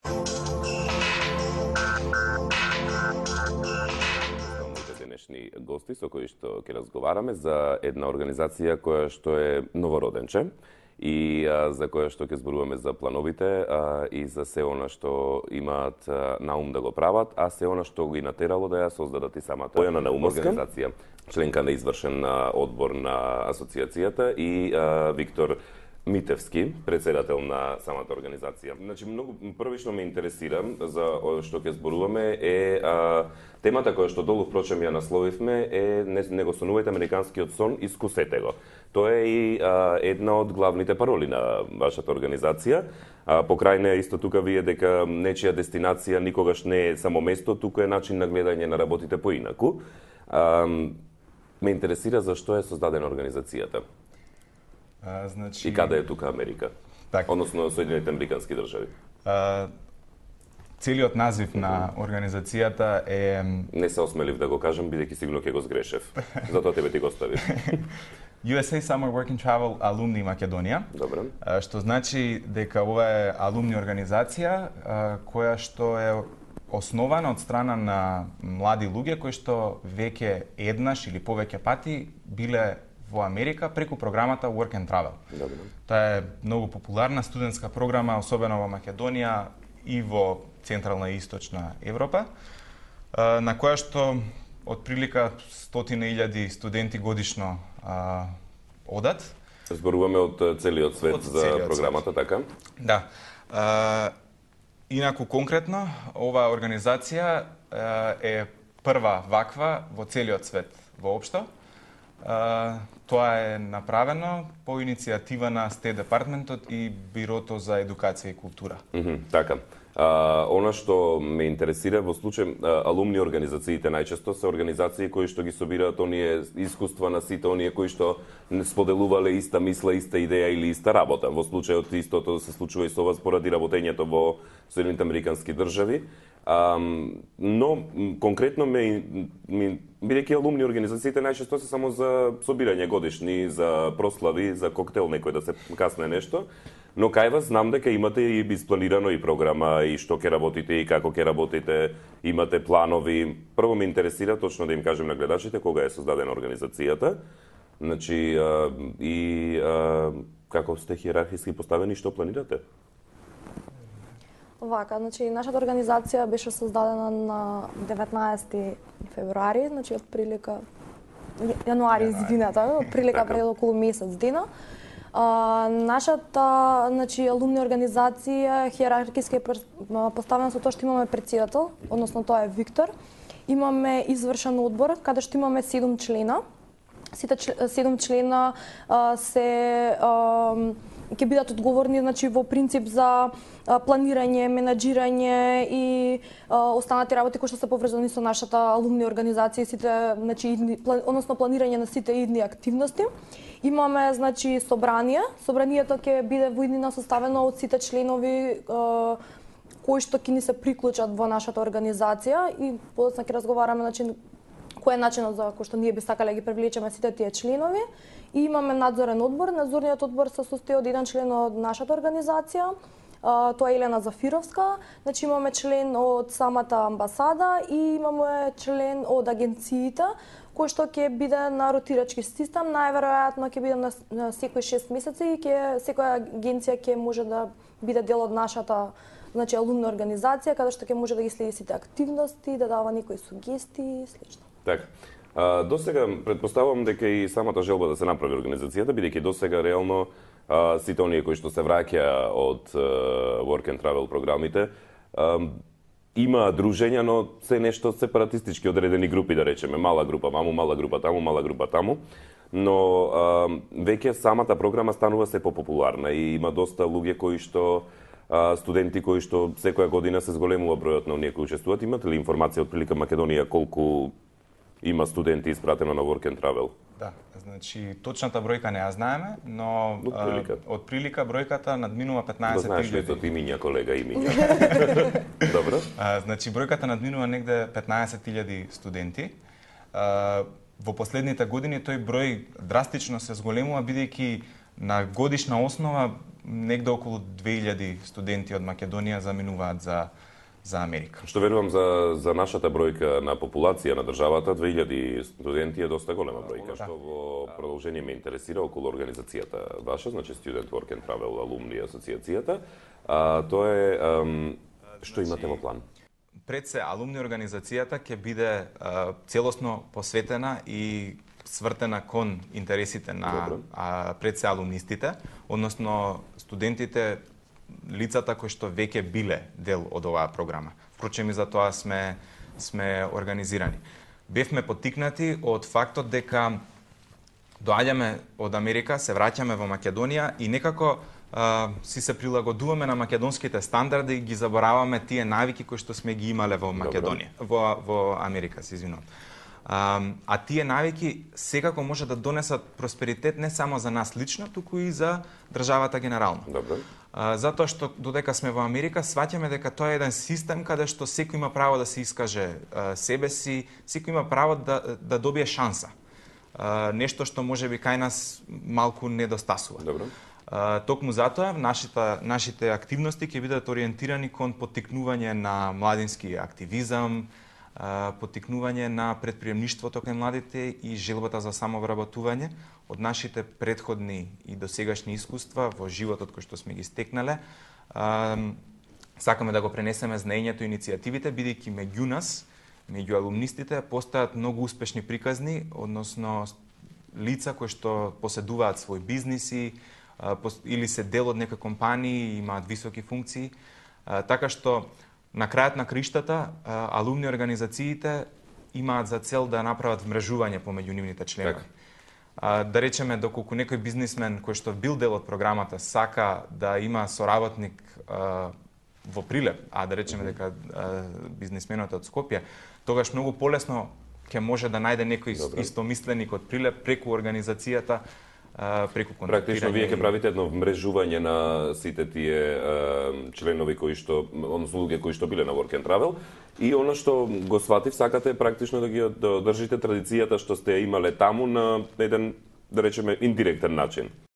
Моите денешни гости со кои што ќе разговараме за една организација која што е новороденче и за која што ќе зборуваме за плановите и за се она што имаат на ум да го прават, а се она што го и натерало да ја создадат и самата Бојана Наумовска организација, членка на извршен одбор на асоциацијата, и Виктор Митевски, председател на самата организација. Значи, многу првично ме интересира за што ќе зборуваме е темата која што долу впрочем ја насловивме е не го сонувајте американскиот сон, искусете го. Тоа е и една од главните пароли на вашата организација. Покрај неа исто тука вие дека нечија дестинација никогаш не е само место, туку е начин на гледање на работите поинаку. Ме интересира за што е создадена организацијата. Значи... И каде е тука Америка? Так. Односно Соединените американски држави. Целиот назив на организацијата е... Не се осмелив да го кажам, бидејќи сигурно ќе го сгрешев. Затоа тебе ти го ставив. USA Summer Work and Travel Alumni Македонија. Добро. Што значи дека ова е алумни организација која што е основана од страна на млади луѓе кои што веќе еднаш или повеќе пати биле во Америка преку програмата Work and Travel. Добро. Таа е многу популарна студентска програма, особено во Македонија и во Централна и Источна Европа, на која што отприлика 100.000 студенти годишно одат. Зборуваме од целиот свет Од за целиот програмата, свет. така? Да. Инаку конкретно, оваа организација е прва ваква во целиот свет воопшто. Тоа е направено по иницијатива на Стейт Департментот и Бирото за едукација и култура. Така. Она што ме интересира во случај алумни организациите најчесто се организации кои што ги собираат оние искуства на сите оние кои што не споделувале иста мисла, иста идеја или иста работа. Во случајот истото се случува и со вас поради работењето во Соединените американски држави. Но конкретно бидејќи алумни организациите најчесто се само за собирање годишни, за прослави, за коктел некој да се касне нешто. Но кај вас знам дека имате и испланирано и програма и што ќе работите и како ќе работите, имате планови. Прво ме интересира точно да им кажем на гледачите кога е создадена организацијата. Значи и како сте хиерархиски поставени, што планирате? Вака, значи нашата организација беше создадена на 19 февруари, значи отприлика јануари, извинете, отприлика пред околу месец дена. Нашата, значи, алумни организација хиерархиски е поставена со тоа што имаме претседател, односно тоа е Виктор. Имаме извршен одбор каде што имаме 7 члена. Сите 7 члена се ќе бидат одговорни, значи, во принцип за планирање, менаџирање и останати работи кои што се поврзани со нашата алумни организација, сите, значи, односно планирање на сите идни активности. Имаме, значи, собрание. Собранието ќе биде во иднина составено од сите членови кои што ќе ни се приклучат во нашата организација и подоцна ќе разговараме, значи, кој е начинот за кој што ние би сакале да ги привлечеме сите тие членови. И имаме надзорен одбор. Надзорниот одбор се состои од еден член од нашата организација, тоа е Елена Зафировска. Значи имаме член од самата амбасада и имаме член од агенциите, кој што ќе биде на ротирачки систем, најверојатно ќе биде на секои 6 месеци и секоја агенција ќе може да биде дел од нашата, значи, алумна организација, каде што ќе може да ги следи сите активности, да дава некои сугестии и слично. Така. Досега претпоставувам дека и самата желба да се направи организацијата, бидејќи досега реално сите оние кои што се враќа од Work and Travel програмите има дружења, но се нешто сепаратистички одредени групи, да речеме, мала група ваму, мала група таму, мала група таму. Но веќе самата програма станува се попопуларна и има доста луѓе кои што студенти кои што секоја година се зголемува бројот на оние кои учествуваат. Имате ли информација од прилика Македонија колку има студенти испратено на Work and Travel? Да, значи точната бројка не ја знаеме, но од прилика бројката надминува 15.000. Знаеш ли од имиња, колега, имиња? Добро. Значи бројката надминува негде 15.000 студенти. Во последните години тој број драстично се зголемува, бидејќи на годишна основа негде околу 2000 студенти од Македонија заминуваат за Америка. Што верувам за нашата бројка на популација на државата, 2000 студенти е доста голема бројка. Што во продолжение ме интересира околу организацијата ваша, значи Student Work and Travel Alumni асоциацијата, тоа е што имате во план? Пред се, алумни организацијата ќе биде целосно посветена и свртена кон интересите на пред се алумнистите, односно студентите, лицата кои што веќе биле дел од оваа програма. Впрочем и за тоа сме организирани. Бевме поттикнати од фактот дека доаѓаме од Америка, се враќаме во Македонија и некако си се прилагодуваме на македонските стандарди и ги забораваме тие навики кои што сме ги имале во Македонија, во Америка, се извинувам. А тие навики секако може да донесат просперитет не само за нас лично, туку и за државата генерално. Добро. Затоа што додека сме во Америка, сваќаме дека тоа е еден систем каде што секој има право да се искаже себе си, секој има право да добие шанса. Нешто што можеби кај нас малку недостасува. Добро. Токму затоа нашите активности ќе бидат ориентирани кон поттикнување на младински активизам, поттикнување на предприемништвото кај младите и желбата за самовработување од нашите предходни и досегашни искуства во животот кој што сме ги стекнале. Сакаме да го пренесеме знаењето и иницијативите, бидејќи меѓу нас, меѓу алумнистите, постојат многу успешни приказни, односно лица кои што поседуваат своји бизниси или се дел од некои компании и имаат високи функции, така што на крајот на криштата, алумни организациите имаат за цел да направат вмрежување помеѓу нивните членови. Да речеме, доколку некој бизнисмен кој што бил дел од програмата сака да има соработник во Прилеп, да речеме дека бизнисменот од Скопје, тогаш многу полесно ќе може да најде некој истомисленик од Прилеп преку организацијата, преку контактирање. Практично вие ќе правите едно вмрежување на сите тие членови кои што, односно луѓе кои што биле на Work and Travel, и она што го сватив, сакате практично да ги одржите традицијата што сте имале таму на еден, да речеме, индиректен начин.